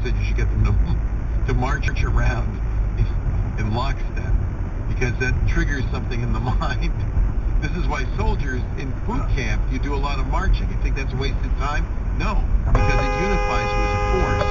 said you should get them to march around in lockstep, because that triggers something in the mind. This is why soldiers in boot camp, you do a lot of marching. You think that's a wasted time? No, because it unifies you as a force.